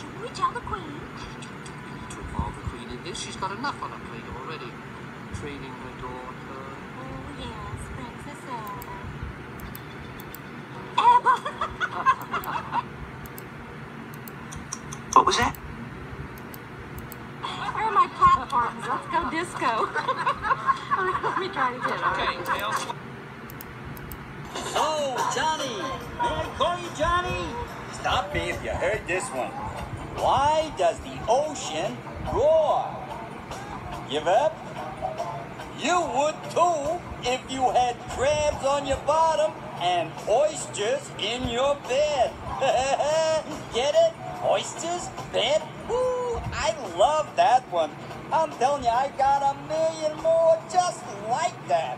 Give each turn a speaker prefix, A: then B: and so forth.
A: Should we tell the Queen?
B: To involve the Queen in this, she's got enough on her plate already. Training her daughter.
A: Oh, yes, Princess Elba.
C: What was that?
A: Where are my platforms? Let's go disco. Let me try it again.
B: Okay, Tails.
D: So, Johnny, may I call you Johnny? Stop me if you heard this one. Why does the ocean roar? Give up? You would too if you had crabs on your bottom and oysters in your bed. Get it? Oysters? Bed? Woo! I love that one. I'm telling you, I got a million more just like that.